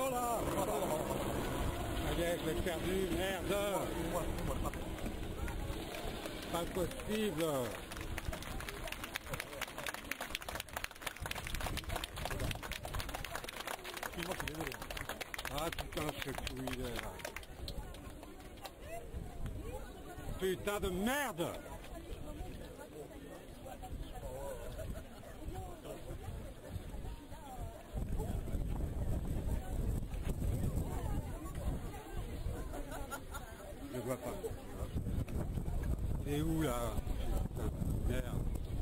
attention là. Allez, je l'ai perdu, merde. Pas possible. Ah putain, je sais plus où il est là. Putain de merde. Je vois pas. Il est où là? Putain, merde.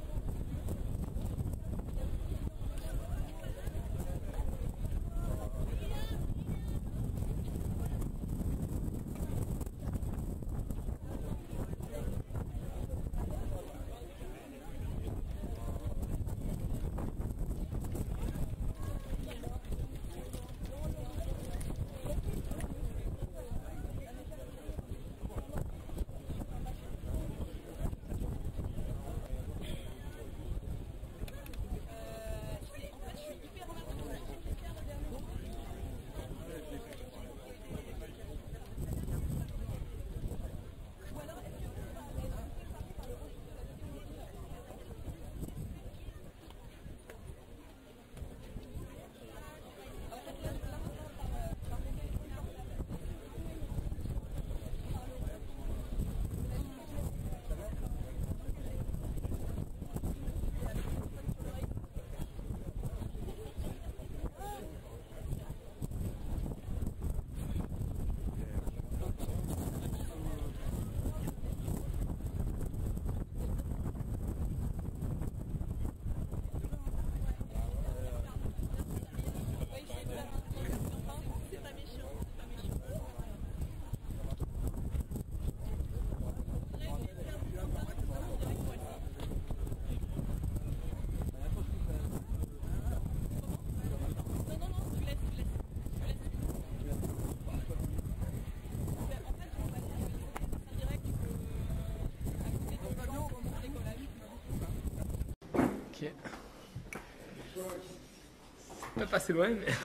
Pas passé loin, mais.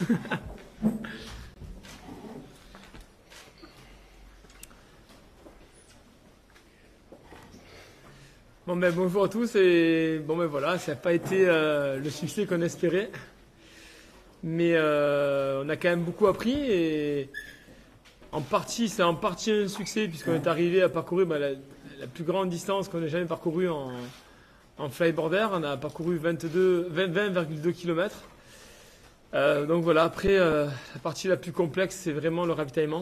Bon ben bonjour à tous et bon ben voilà, ça n'a pas été le succès qu'on espérait, mais on a quand même beaucoup appris et en partie c'est en partie un succès puisqu'on est arrivé à parcourir la plus grande distance qu'on ait jamais parcourue en flyboarder. On a parcouru 20,2 km. Donc voilà, après la partie la plus complexe c'est vraiment le ravitaillement.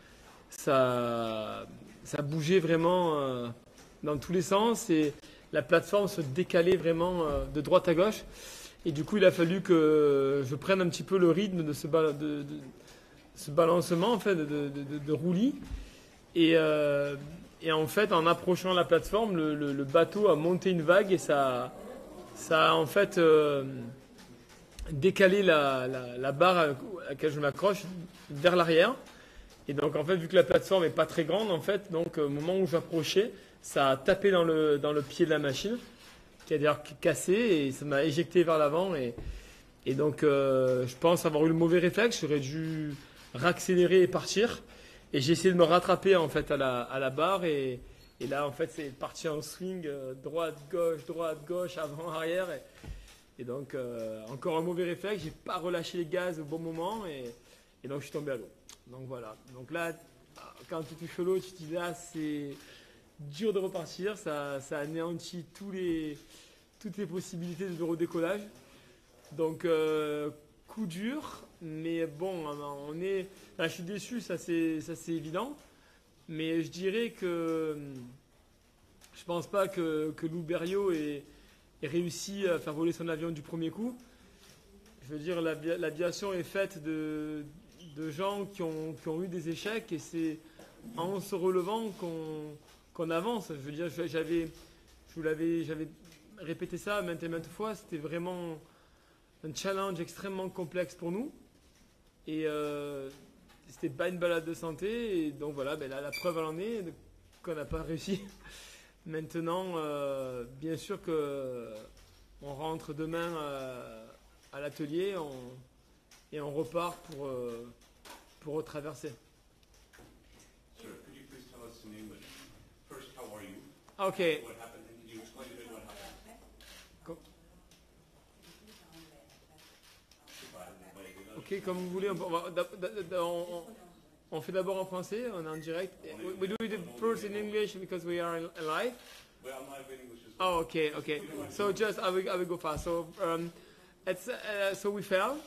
Ça bougeait vraiment dans tous les sens et la plateforme se décalait vraiment de droite à gauche. Et du coup, il a fallu que je prenne un petit peu le rythme de ce balancement, en fait, de roulis. Et en fait, en approchant la plateforme, le bateau a monté une vague et ça a en fait décalé la barre à laquelle je m'accroche vers l'arrière. Et donc, en fait, vu que la plateforme est pas très grande, en fait, donc au moment où j'approchais, ça a tapé dans le pied de la machine, qui a d'ailleurs cassé et ça m'a éjecté vers l'avant. Et donc, je pense avoir eu le mauvais réflexe. J'aurais dû raccélérer et partir. Et j'ai essayé de me rattraper en fait à la barre. Et là, en fait, c'est parti en swing, droite, gauche, avant, arrière. Et donc, encore un mauvais réflexe. J'ai pas relâché les gaz au bon moment. Et donc, je suis tombé à l'eau. Donc voilà. Donc là, quand tu touches l'eau, tu te dis là, c'est dur de repartir. Ça anéantit toutes les possibilités de redécollage. Donc, coup dur. Mais bon, là, je suis déçu, ça c'est évident. Mais je dirais que je pense pas que Lou Berriot ait réussi à faire voler son avion du premier coup. Je veux dire, l'aviation est faite de gens qui ont eu des échecs et c'est en se relevant qu'on avance. Je veux dire, j'avais répété ça maintes et maintes fois. C'était vraiment un challenge extrêmement complexe pour nous. Et c'était pas une balade de santé. Et donc voilà, ben là, la preuve en est qu'on n'a pas réussi. Maintenant, bien sûr que on rentre demain à l'atelier et on repart pour traverser. Sir, could you please tell us in English, first, how are you? Okay. What happened? And can you explain a bit what happened? Co- Goodbye. Ok, comme vous voulez, on fait d'abord en français, on est en direct. We do it first in English because we are live. Well, I'm live in English as well. Oh, okay, okay. So just I will go fast. So so we fell.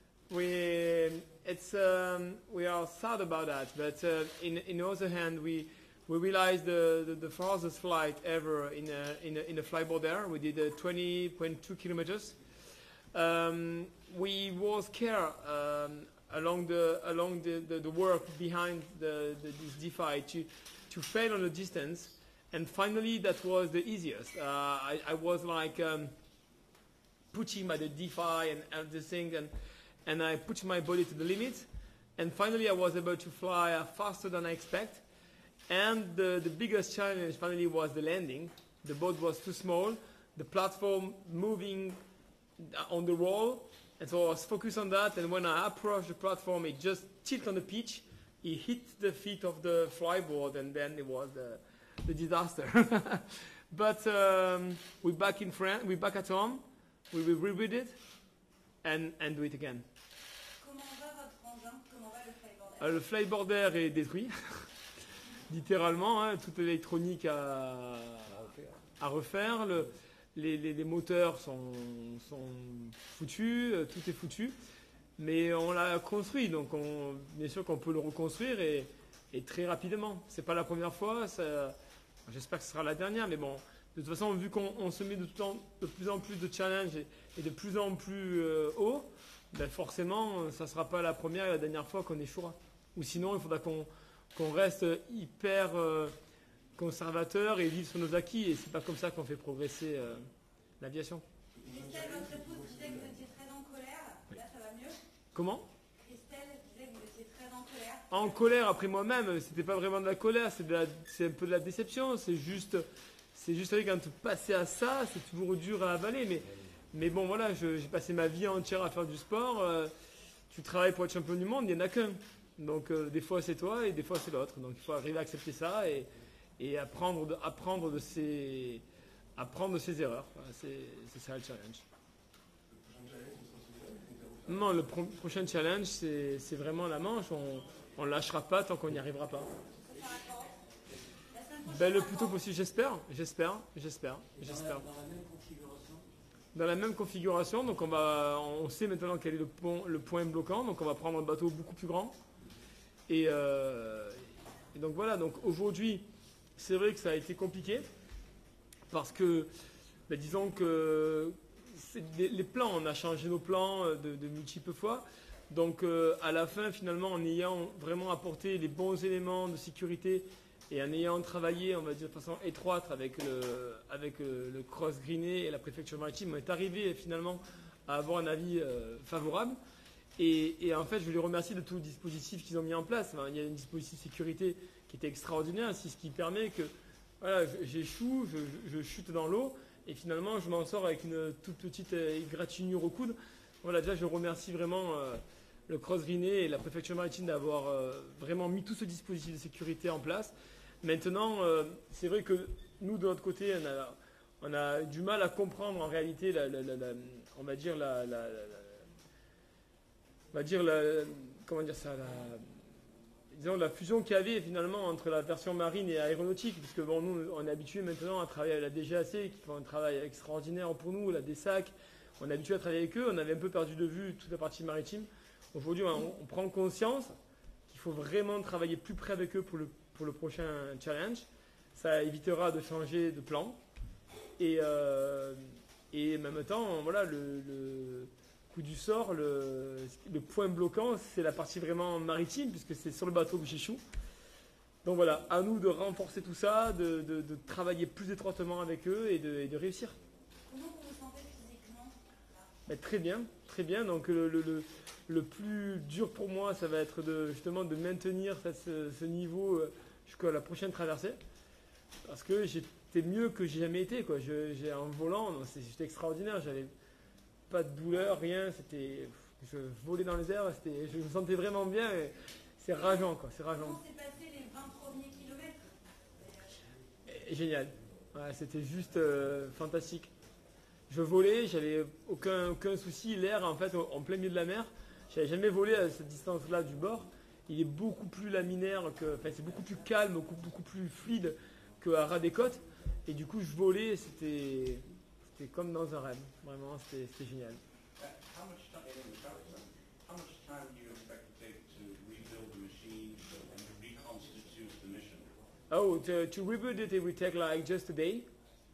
We are sad about that, but in the other hand, we realized the farthest flight ever in a flyboard there. We did 20.2 kilometers. We was scared along the work behind this DeFi to fail on the distance, and finally that was the easiest. I was like pushing by the DeFi and everything, and I pushed my body to the limit, and finally I was able to fly faster than I expect. And the biggest challenge finally was the landing. The boat was too small, the platform moving on the roll, and so I was focused on that. And when I approached the platform, it just tilted on the pitch. It hit the feet of the flyboard, and then it was the disaster. But we're back in France. We're back at home. We will rebuild it and do it again. Comment va votre engin? Comment va le flyboard? Le flyboarder est détruit, littéralement, hein, toute l'électronique à refaire. Les moteurs sont foutus, tout est foutu. Mais on l'a construit, donc bien sûr qu'on peut le reconstruire et très rapidement. C'est pas la première fois, j'espère que ce sera la dernière, mais bon, de toute façon, vu qu'on se met de plus en plus de challenges et de plus en plus haut, ben forcément, ça sera pas la première et la dernière fois qu'on échouera. Ou sinon, il faudra qu'on reste hyper conservateur et vivre sur nos acquis, et c'est pas comme ça qu'on fait progresser l'aviation. Christelle, votre épouse disait que vous étiez très en colère. Là, ça va mieux? Comment? Christelle disait que vous étiez très en colère. En colère après moi-même, c'était pas vraiment de la colère, c'est un peu de la déception, c'est juste vrai, quand passer à ça, c'est toujours dur à avaler, mais bon voilà, j'ai passé ma vie entière à faire du sport, tu travailles pour être champion du monde, il n'y en a qu'un, donc des fois c'est toi et des fois c'est l'autre, donc il faut arriver à accepter ça et apprendre de ses erreurs, voilà, c'est ça le challenge. Non, le prochain challenge, c'est vraiment la Manche. On lâchera pas tant qu'on n'y arrivera pas. Ça sera quand? La semaine prochaine? Ben, le plus tôt possible, j'espère. Dans la même configuration. Dans la même configuration, donc on sait maintenant quel est le point bloquant, donc on va prendre un bateau beaucoup plus grand. Et donc voilà, donc aujourd'hui, c'est vrai que ça a été compliqué parce que, ben, disons que les plans, on a changé nos plans de multiples fois. Donc à la fin, finalement, en ayant vraiment apporté les bons éléments de sécurité et en ayant travaillé, on va dire de façon étroite avec le Cross Greené et la préfecture maritime, on est arrivé finalement à avoir un avis favorable. Et en fait, je veux les remercier de tout le dispositif qu'ils ont mis en place. Enfin, il y a un dispositif de sécurité qui était extraordinaire, c'est ce qui permet que voilà, j'échoue, je chute dans l'eau. Et finalement, je m'en sors avec une toute petite égratignure au coude. Voilà, déjà, je remercie vraiment le Cross Greené et la préfecture maritime d'avoir vraiment mis tout ce dispositif de sécurité en place. Maintenant, c'est vrai que nous, de notre côté, on a du mal à comprendre en réalité disons la fusion qu'il y avait finalement entre la version marine et aéronautique, puisque bon, nous on est habitué maintenant à travailler avec la DGAC qui font un travail extraordinaire pour nous, la DSAC, on est habitué à travailler avec eux, on avait un peu perdu de vue toute la partie maritime. Aujourd'hui on prend conscience qu'il faut vraiment travailler plus près avec eux pour le prochain challenge. Ça évitera de changer de plan et en même temps voilà le coup du sort, le point bloquant, c'est la partie vraiment maritime, puisque c'est sur le bateau que j'échoue. Donc voilà, à nous de renforcer tout ça, de travailler plus étroitement avec eux et de réussir. Comment vous vous sentez physiquement là? Mais très bien, très bien. Donc le plus dur pour moi, ça va être justement de maintenir ce niveau jusqu'à la prochaine traversée. Parce que j'étais mieux que j'ai jamais été, quoi. J'ai un volant, c'était extraordinaire, j'avais pas de douleur, rien, je volais dans les airs, je me sentais vraiment bien. C'est rageant, quoi. C'est rageant. Comment s'est passé les 20 premiers kilomètres? Et génial. Ouais, c'était juste fantastique. Je volais, j'avais aucun souci. L'air, en fait, en plein milieu de la mer, j'avais jamais volé à cette distance-là du bord. Il est beaucoup plus laminaire, enfin, c'est beaucoup plus calme, beaucoup plus fluide qu'à ras des côtes. Et du coup, je volais, c'était comme dans un rêve. Vraiment, c'était génial. How much time, how much time do you expect to take to rebuild the machine and reconstitute the mission? Oh, to rebuild it, it will take like just a day.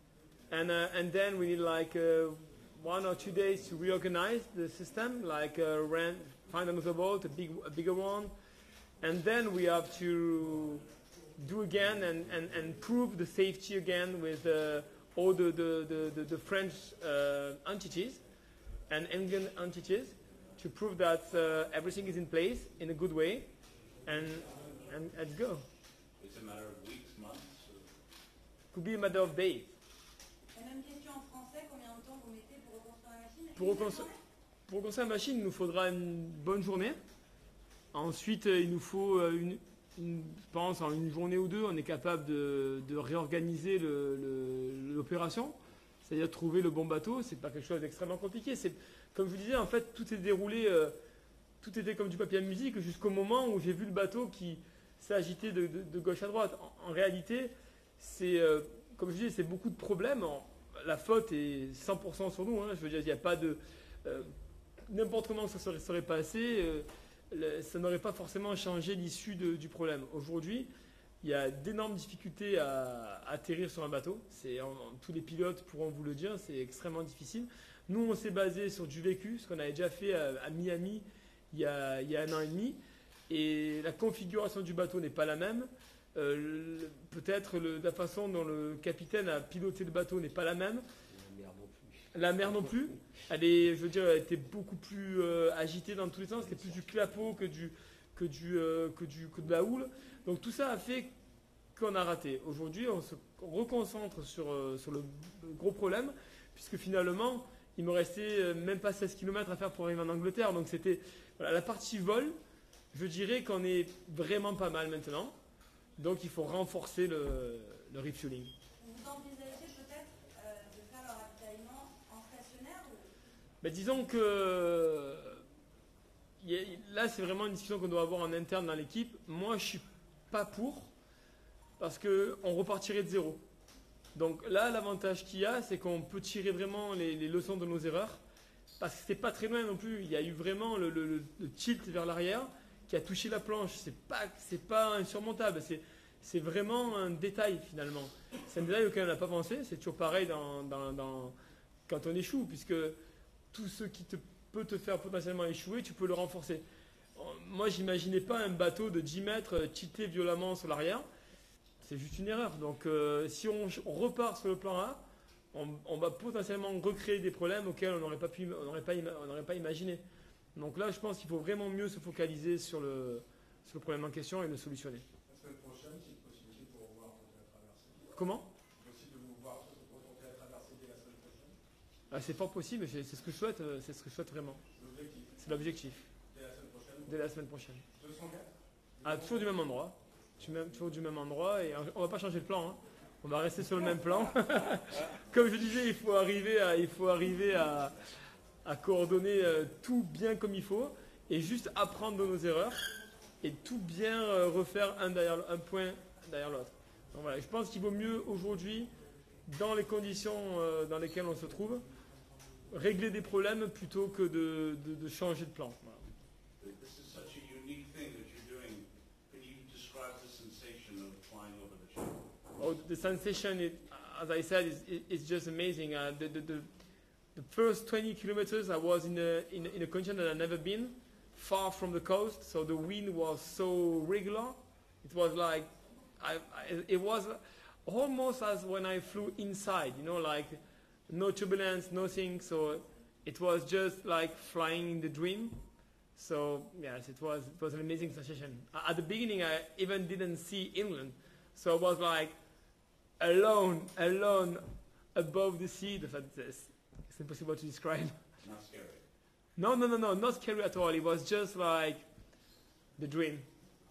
And then we need like 1 or 2 days to reorganize the system, like find another boat, a bigger one. And then we have to do again and prove the safety again with all the French entities and Indian entities to prove that everything is in place in a good way and let's go. It's a matter of weeks, months? Could be a matter of days. La même question en français, combien de temps vous mettez pour reconstruire la machine? Pour reconstruire la machine, il nous faudra une bonne journée. Ensuite, il nous faut, je pense, en une journée ou deux, on est capable de réorganiser l'opération. C'est-à-dire trouver le bon bateau. C'est pas quelque chose d'extrêmement compliqué. Comme je vous disais, en fait, tout est déroulé, tout était comme du papier à musique jusqu'au moment où j'ai vu le bateau qui s'est agité de gauche à droite. En réalité, comme je disais, c'est beaucoup de problèmes. La faute est 100% sur nous. Hein. Je veux dire, il n'y a pas de... n'importe comment ça serait passé, ça n'aurait pas forcément changé l'issue du problème. Aujourd'hui, il y a d'énormes difficultés à atterrir sur un bateau. Tous les pilotes pourront vous le dire, c'est extrêmement difficile. Nous, on s'est basé sur du vécu, ce qu'on avait déjà fait à Miami il y a 1 an et demi. Et la configuration du bateau n'est pas la même. Peut-être la façon dont le capitaine a piloté le bateau n'est pas la même. La mer non plus. Elle était beaucoup plus agitée dans tous les sens. C'était plus du clapot que de la houle. Donc tout ça a fait qu'on a raté. Aujourd'hui, on se reconcentre sur le gros problème, puisque finalement, il me restait même pas 16 km à faire pour arriver en Angleterre. Donc c'était la partie vol. Je dirais qu'on est vraiment pas mal maintenant. Donc il faut renforcer le refueling. Vous envisagez peut-être de faire leur ravitaillement en stationnaire ou... Ben, disons que là c'est vraiment une discussion qu'on doit avoir en interne dans l'équipe. Moi je suis pas pour, parce qu'on repartirait de zéro. Donc là l'avantage qu'il y a, c'est qu'on peut tirer vraiment les leçons de nos erreurs, parce que c'est pas très loin non plus. Il y a eu vraiment le tilt vers l'arrière qui a touché la planche. C'est pas insurmontable. C'est vraiment un détail finalement. C'est un détail auquel on n'a pas pensé. C'est toujours pareil quand on échoue, puisque tout ce qui peut te faire potentiellement échouer, tu peux le renforcer. Moi, j'imaginais pas un bateau de 10 mètres tilté violemment sur l'arrière. C'est juste une erreur. Donc, si on repart sur le plan A, on va potentiellement recréer des problèmes auxquels on n'aurait pas imaginé. Donc là, je pense qu'il faut vraiment mieux se focaliser sur le problème en question et le solutionner. La semaine prochaine, c'est une possibilité pour vous voir tenter la traversée. Comment? C'est possible de vous voir pour tenter la traversée dès la semaine prochaine. C'est fort possible, c'est ce que je souhaite, vraiment. L'objectif, C'est l'objectif, dès la semaine prochaine. dès la semaine prochaine. 204. Toujours du même endroit. Toujours du même endroit, et on va pas changer de plan. Hein. On va rester sur le même plan. Comme je disais, il faut arriver à coordonner tout bien comme il faut, et juste apprendre de nos erreurs, et tout bien refaire un point derrière l'autre. Donc voilà, je pense qu'il vaut mieux aujourd'hui, dans les conditions dans lesquelles on se trouve, régler des problèmes plutôt que de changer de plan. Voilà. This is such a unique thing that you're doing. Can you describe the sensation of flying over the channel? Oh, the sensation, as I said, is just amazing. The first 20 kilometers, I was in a condition that I've never been, far from the coast, so the wind was so regular. It was like, it was almost as when I flew inside, like no turbulence, nothing. So it was just like flying in the dream. So yes, it was an amazing sensation. At the beginning, I even didn't see England, so I was like alone above the sea. It's impossible to describe. Not scary. No, not scary at all. It was just like the dream.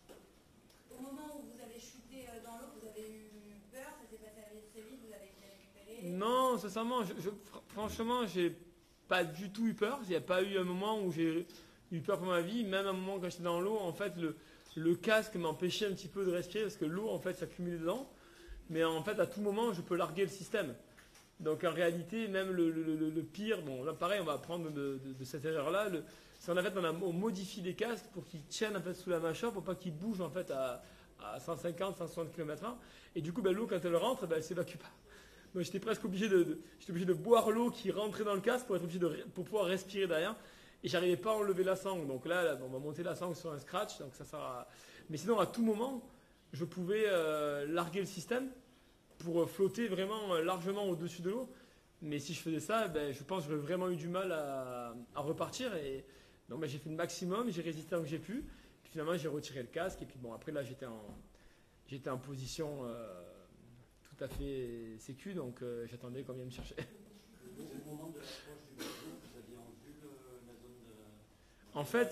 sincèrement, franchement, j'ai pas du tout eu peur. Il n'y a pas eu un moment où j'ai eu peur pour ma vie. Même un moment quand j'étais dans l'eau, en fait, le casque m'empêchait un petit peu de respirer parce que l'eau, en fait, s'accumulait dedans. Mais en fait, à tout moment, je peux larguer le système. Donc en réalité, même le pire, bon là pareil, on va apprendre de cette erreur-là. C'est en fait, on modifie les casques pour qu'ils tiennent en fait sous la mâchoire, pour pas qu'ils bougent en fait à 150, 160 km/h. Et du coup, ben, l'eau quand elle rentre, ben, elle s'évacue pas. Donc j'étais presque obligé de boire l'eau qui rentrait dans le casque pour être obligé pour pouvoir respirer derrière. Et j'arrivais pas à enlever la sangle. Donc là, on va monter la sangle sur un scratch. Donc ça sert à... Mais sinon, à tout moment, je pouvais larguer le système pour flotter vraiment largement au-dessus de l'eau. Mais si je faisais ça, ben, je pense que j'aurais vraiment eu du mal à repartir. Et donc ben, j'ai fait le maximum, j'ai résisté tant que j'ai pu. Puis finalement, j'ai retiré le casque. Et puis bon, après là, j'étais en position tout à fait sécu. Donc j'attendais qu'on vienne me chercher. C'est le moment de l'approche du bateau, vous aviez en vue la zone de... En fait,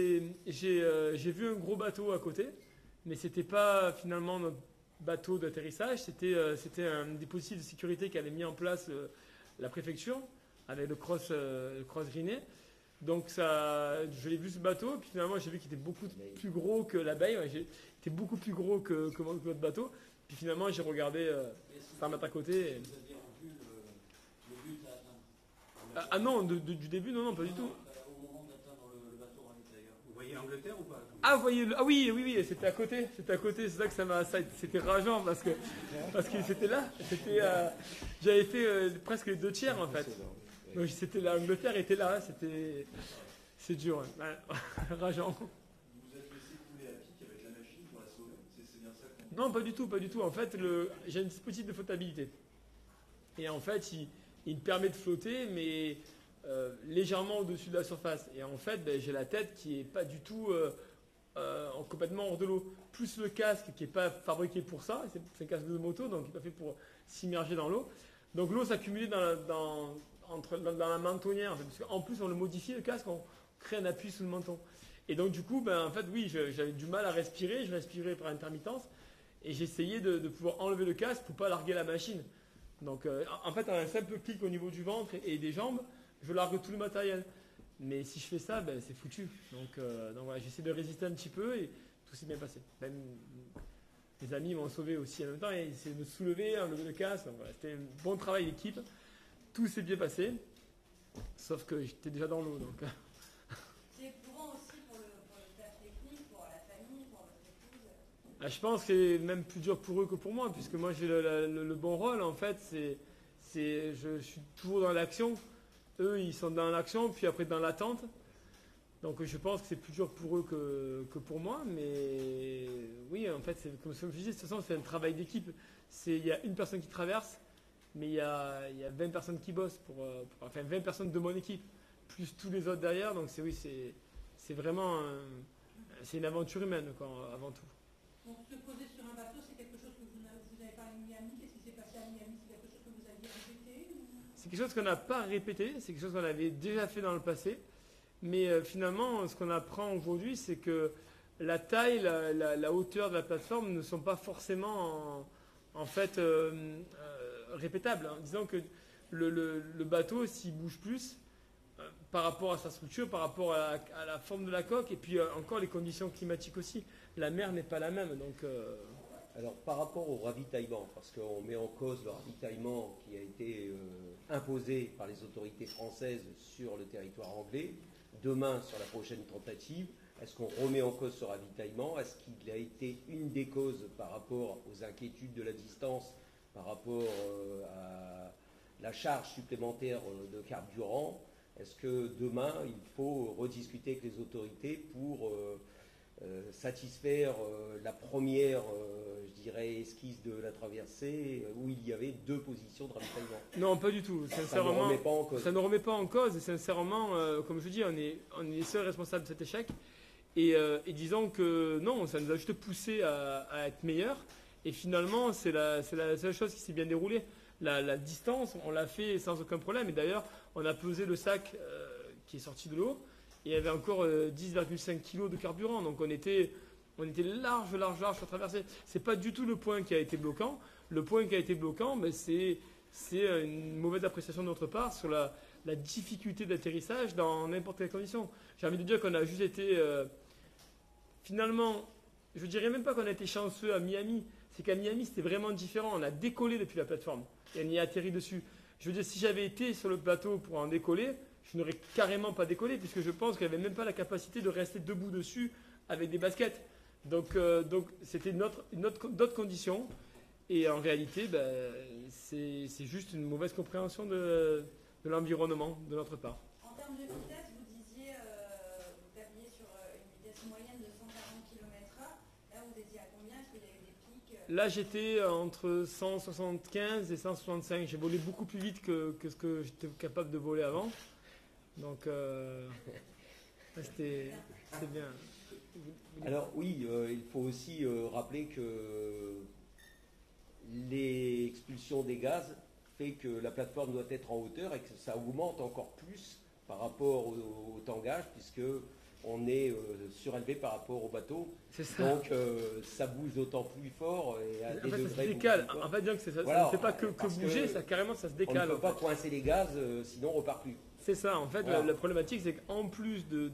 j'ai vu un gros bateau à côté. Mais c'était pas finalement notre bateau d'atterrissage, c'était un dispositif de sécurité qu'avait mis en place la préfecture avec le cross greené. Donc je l'ai vu ce bateau, puis finalement j'ai vu qu'il était beaucoup plus gros que l'abeille, il était beaucoup plus gros que notre bateau. Puis finalement j'ai regardé 100 mètres à côté. Et... Vous aviez en vue le but à atteindre? Ah non, du début, non, pas du tout. Au moment d'atteindre le bateau à l'intérieur. Vous voyez l'Angleterre ou pas? Ah, vous voyez, oui, c'était à côté, c'est ça que c'était rageant parce que c'était là, j'avais fait presque les 2 tiers en fait. Donc c'était l'Angleterre était là, c'est dur, ouais. Rageant. Vous vous êtes laissé couler à pic avec la machine pour la sauver, c'est bien ça qu'on... Non, pas du tout. En fait, j'ai un dispositif de flottabilité. Et en fait, il me permet de flotter, mais légèrement au-dessus de la surface. Et en fait, ben, j'ai la tête qui est pas du tout complètement hors de l'eau. Plus le casque qui n'est pas fabriqué pour ça, c'est un casque de moto, donc il n'est pas fait pour s'immerger dans l'eau. Donc l'eau s'accumulait dans la mentonnière. En plus, on le modifie le casque, on crée un appui sous le menton. Et donc du coup, ben, en fait, oui, j'avais du mal à respirer, je respirais par intermittence. Et j'essayais de pouvoir enlever le casque pour ne pas larguer la machine. Donc en fait, un simple clic au niveau du ventre et des jambes, je largue tout le matériel. Mais si je fais ça, ben, c'est foutu. Donc voilà, j'essaie de résister un petit peu et tout s'est bien passé. Même mes amis m'ont sauvé aussi en même temps et essayaient de me soulever, enlever le casque. Donc voilà, c'était un bon travail d'équipe. Tout s'est bien passé, sauf que j'étais déjà dans l'eau. Donc. C'est courant aussi pour le staff technique, pour la famille, pour votre épouse. Je pense que c'est même plus dur pour eux que pour moi, puisque moi j'ai le bon rôle. En fait, je suis toujours dans l'action. Eux, ils sont dans l'action, puis après dans l'attente. Donc je pense que c'est plus dur pour eux que pour moi. Mais oui, en fait, comme je disais, de toute façon, c'est un travail d'équipe. Il y a une personne qui traverse, mais il y a 20 personnes qui bossent, enfin 20 personnes de mon équipe, plus tous les autres derrière. Donc c'est vraiment c'est une aventure humaine, quoi, avant tout. Donc se poser sur un bateau, c'est quelque chose que vous n'avez pas à Miami. Qu'est-ce qui s'est passé à Miami? C'est quelque chose que vous aviez répété ou... C'est quelque chose qu'on n'a pas répété, c'est quelque chose qu'on avait déjà fait dans le passé. Mais finalement, ce qu'on apprend aujourd'hui, c'est que la taille, la hauteur de la plateforme ne sont pas forcément en fait répétables. Hein. Disons que le bateau, s'il bouge plus, par rapport à sa structure, par rapport à la forme de la coque, et puis encore les conditions climatiques aussi. La mer n'est pas la même. Donc, Alors par rapport au ravitaillement, parce qu'on met en cause le ravitaillement qui a été imposé par les autorités françaises sur le territoire anglais, demain sur la prochaine tentative, est-ce qu'on remet en cause ce ravitaillement? Est-ce qu'il a été une des causes par rapport aux inquiétudes de la distance, par rapport à la charge supplémentaire de carburant? Est-ce que demain, il faut rediscuter avec les autorités pour satisfaire la première, je dirais, esquisse de la traversée où il y avait 2 positions de ravitaillement? Non, pas du tout. Sincèrement, ça ne remet pas en cause. Ça ne remet pas en cause. Et sincèrement, comme je dis, on est les seuls responsables de cet échec. Et disons que non, ça nous a juste poussé à être meilleurs. Et finalement, c'est la seule chose qui s'est bien déroulée. La distance, on l'a fait sans aucun problème. Et d'ailleurs, on a pesé le sac qui est sorti de l'eau. Et il y avait encore 10,5 kg de carburant. Donc on était large sur la traversée. C'est pas du tout le point qui a été bloquant. Le point qui a été bloquant, ben, c'est c'est une mauvaise appréciation de notre part sur la difficulté d'atterrissage dans n'importe quelle condition. J'ai envie de dire qu'on a juste été, finalement, je dirais même pas qu'on a été chanceux à Miami, c'est qu'à Miami c'était vraiment différent, on a décollé depuis la plateforme et on y a atterri dessus. Je veux dire, si j'avais été sur le plateau pour en décoller, je n'aurais carrément pas décollé, puisque je pense qu'il n'y avait même pas la capacité de rester debout dessus avec des baskets. Donc c'était d'autres conditions. Et en réalité, c'est juste une mauvaise compréhension de l'environnement de notre part. En termes de vitesse, vous disiez, vous tabliez sur une vitesse moyenne de 140 km/h. Là, vous étiez à combien? Est-ce qu'il y avait des pics Là, j'étais entre 175 et 165. J'ai volé beaucoup plus vite que ce que j'étais capable de voler avant. Donc, c'était bien. Alors oui, il faut aussi rappeler que l'expulsion des gaz fait que la plateforme doit être en hauteur et que ça augmente encore plus par rapport au tangage, puisque on est surélevé par rapport au bateau. C'est ça. Donc ça bouge d'autant plus fort et à des Ça se degrés décale. beaucoup plus forts. En fait, disons que ça Voilà, ne fait pas que parce bouger, que ça carrément ça se On décale. ne peut pas coincer les gaz, sinon on repart plus. C'est ça. En fait, Voilà. la problématique, c'est qu'en plus de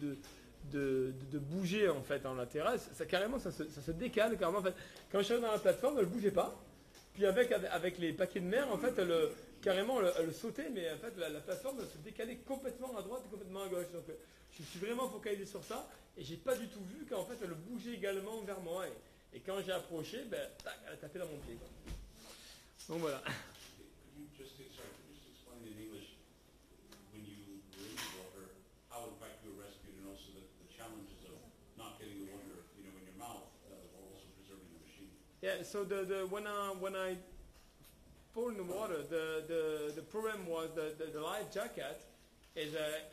bouger en fait en latéral, ça carrément ça se décale carrément. En fait, quand je suis dans la plateforme, elle ne bougeait pas. Puis avec les paquets de mer, en fait, elle sautait, mais en fait la plateforme se décalait complètement à droite et complètement à gauche. Donc je suis vraiment focalisé sur ça et j'ai pas du tout vu qu'en fait elle bougeait également vers moi. Et quand j'ai approché, tac, elle a tapé dans mon pied, quoi. Donc voilà. Could you just explain in English, when you were in the water, how in fact you were rescued and also the challenges of not getting the water, in your mouth, while also preserving the machine? Yeah. So when I fall in the water, the problem was the life jacket is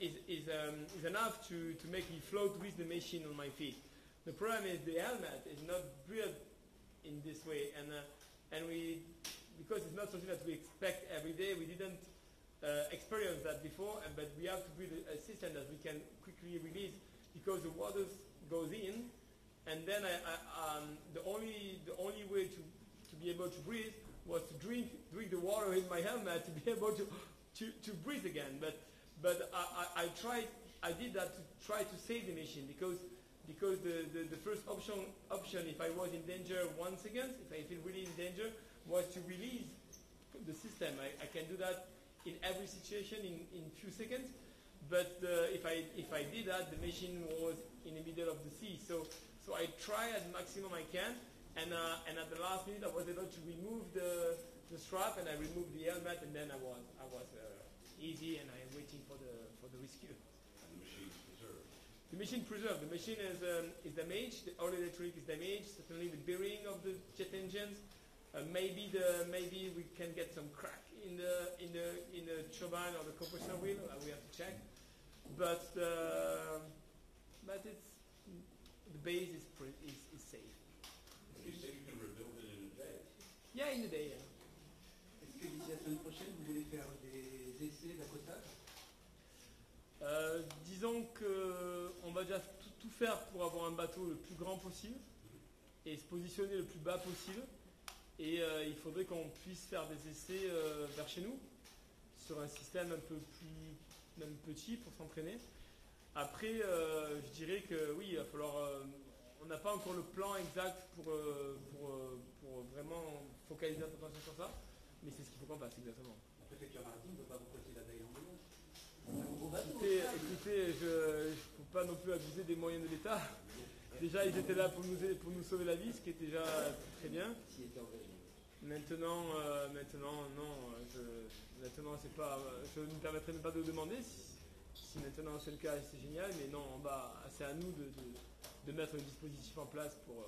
enough to make me float with the machine on my feet. The problem is the helmet is not built in this way, and we, because it's not something that we expect every day, we didn't experience that before, but we have to build a system that we can quickly release, because the water goes in, and then the only way to be able to breathe was to drink the water in my helmet to be able to breathe again. But I did that to try to save the machine, because the first option, if I was in danger 1 second, if I feel really in danger, was to release the system. I can do that in every situation in few seconds, but if I did that, the machine was in the middle of the sea. So I try as maximum I can, and at the last minute I was able to remove the strap, and I removed the helmet, and then I was easy, and I am waiting for the rescue. And the machine's preserved. The machine preserved. The machine is damaged. The all electric is damaged. Certainly the bearing of the jet engines. Maybe we can get some crack in the turbine or the compressor wheel. We have to check. But it's the base is safe. You say you can rebuild it in a day. Yeah, in a day. Yeah. Est-ce que d'ici la semaine prochaine, vous voulez faire des essais d'accotage? Disons qu'on va déjà tout faire pour avoir un bateau le plus grand possible et se positionner le plus bas possible. Et il faudrait qu'on puisse faire des essais vers chez nous sur un système un peu plus même petit pour s'entraîner. Après, je dirais que oui, il va falloir. On n'a pas encore le plan exact pour vraiment focaliser notre attention sur ça, mais c'est ce qu'il faut qu'on fasse exactement. La préfecture maritime ne peut pas vous prêter la veille en vélo. Écoutez, je ne peux pas non plus abuser des moyens de l'État. Déjà, ils étaient là pour nous sauver la vie, ce qui est déjà très bien. Maintenant, non. Maintenant, c'est pas. Je ne me permettrai même pas de demander. Si maintenant c'est le cas, c'est génial. Mais non, c'est à nous de mettre le dispositif en place pour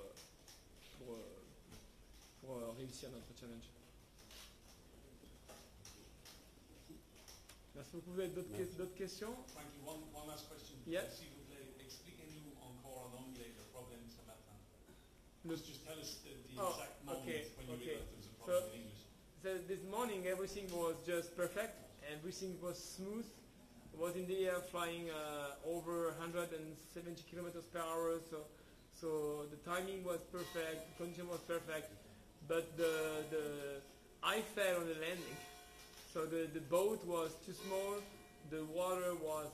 réussir notre challenge. Merci beaucoup. Vous avez d'autres questions? Thank you. One last question. Yeah. S'il vous plaît, expliquez-nous encore en anglais le problème ce matin. Just tell us the exact moment when you realized there was a problem in English. So this morning everything was just perfect. Everything was smooth. I was in the air flying over 170 kilometers per hour. So the timing was perfect. The condition was perfect. But I fell on the landing. So the boat was too small, the water was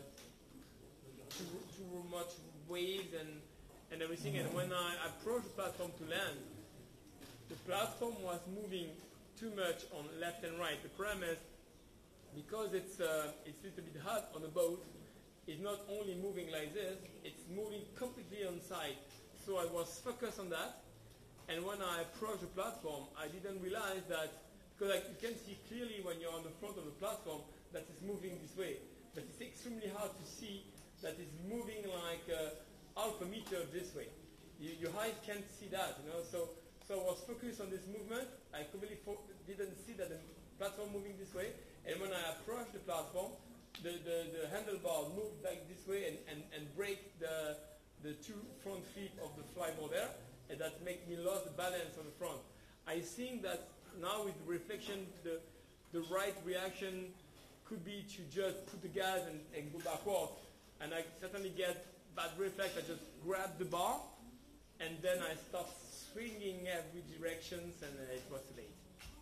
too much waves and everything. And when I approached the platform to land, the platform was moving too much on left and right. The problem is, because it's a little bit hot on the boat, it's not only moving like this, it's moving completely on side. So I was focused on that. And when I approached the platform, I didn't realize that, because you can see clearly when you're on the front of the platform that it's moving this way. But it's extremely hard to see that it's moving like half a meter this way. Your eyes can't see that, you know. So I was focused on this movement. I completely didn't see that the platform moving this way. And when I approached the platform, the handlebar moved like this way and break the two front feet of the flyboard there, and that make me lose the balance on the front. I think that now with the reflection, the right reaction could be to just put the gas and go backward. And I certainly get bad reflex. I just grab the bar, and then I start swinging every directions, and it was too late.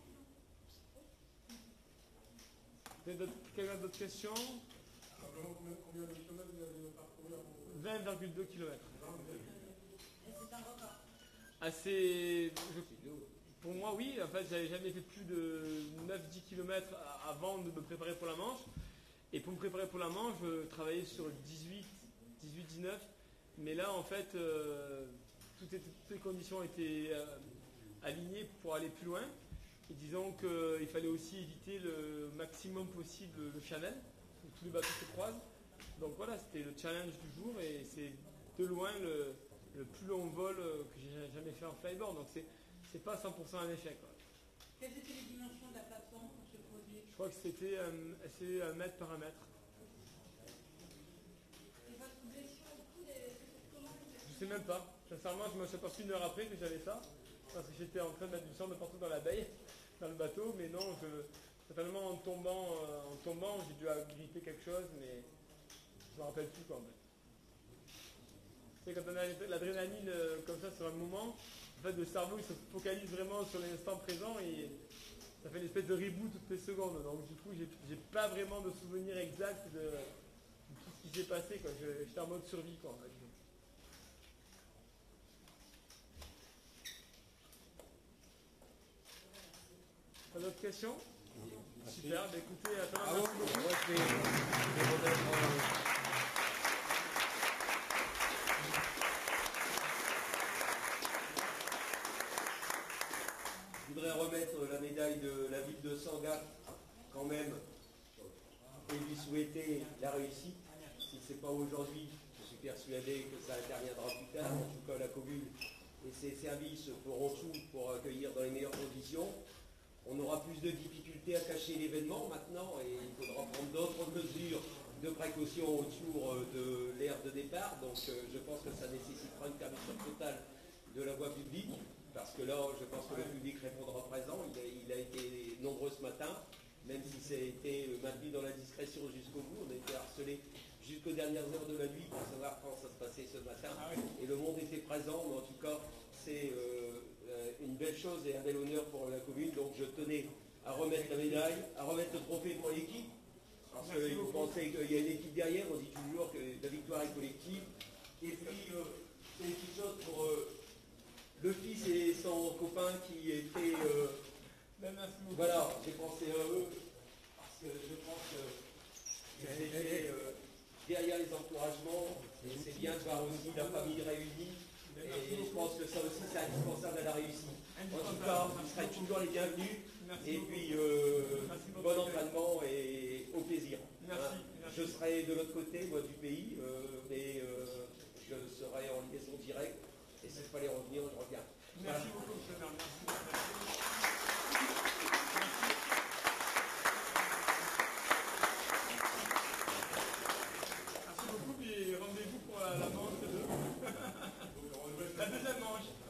Quelqu'un d'autres questions? Combien de kilomètres vous avez parcouru? 20,2 km. Et c'est un record. Pour moi, oui. En fait, j'avais jamais fait plus de 9-10 km avant de me préparer pour la Manche. Et pour me préparer pour la Manche, je travaillais sur 18-19. Mais là, en fait, toutes les conditions étaient alignées pour aller plus loin. Et disons qu'il fallait aussi éviter le maximum possible le channel, où tous les bateaux se croisent. Donc voilà, c'était le challenge du jour et c'est de loin le plus long vol que j'ai jamais fait en flyboard. Donc c'est pas 100% un échec, quoi. Quelles étaient les dimensions de la plateforme pour ce projet? Je crois que c'était 1 mètre par 1 mètre. Et votre blessure au coude, comment? Je sais même pas. Sincèrement, je me suis aperçu 1 heure après que j'avais ça. Parce que j'étais en train de mettre du sang de partout dans la baie, dans le bateau. Mais non, certainement en tombant, j'ai dû gripper quelque chose, mais je me rappelle plus, quoi, en fait. C'est quand on a l'adrénaline comme ça sur un moment, en fait, le cerveau il se focalise vraiment sur l'instant présent et ça fait une espèce de reboot toutes les secondes. Donc du coup, j'ai pas vraiment de souvenir exact de tout ce qui s'est passé, quoi. J'étais en mode survie, quoi, en fait. Pas d'autres questions? Super, bah écoutez, attends, Je voudrais remettre la médaille de la ville de Sangatte quand même et lui souhaiter la réussite. Si ce n'est pas aujourd'hui, je suis persuadé que ça interviendra plus tard. En tout cas, la commune et ses services feront tout pour accueillir dans les meilleures conditions. On aura plus de difficultés à cacher l'événement maintenant et il faudra prendre d'autres mesures de précaution autour de l'aire de départ. Donc je pense que ça nécessitera une fermeture totale de la voie publique. Parce que là, je pense que le public répondra présent. Il a été nombreux ce matin, même si ça a été maintenu dans la discrétion jusqu'au bout. On a été harcelés jusqu'aux dernières heures de la nuit pour savoir quand ça se passait ce matin. Et le monde était présent, mais en tout cas, c'est une belle chose et un bel honneur pour la commune. Donc je tenais à remettre la médaille, à remettre le trophée pour l'équipe. Parce que vous pensez qu'il y a une équipe derrière, on dit toujours que la victoire est collective. Et puis, c'est une petite chose pour... le fils et son copain qui étaient... voilà, j'ai pensé à eux, parce que je pense qu'ils étaient derrière les encouragements, et c'est bien de voir aussi la famille réunie, et je pense que ça aussi c'est indispensable à la réussite. En tout cas, vous serez toujours les bienvenus, et puis bon entraînement et au plaisir. Je serai de l'autre côté, moi, du pays, mais je serai en liaison directe. Et s'il fallait revenir, je reviens. Merci beaucoup, M. le maire. Merci beaucoup, puis rendez-vous pour la manche 2. La deuxième manche.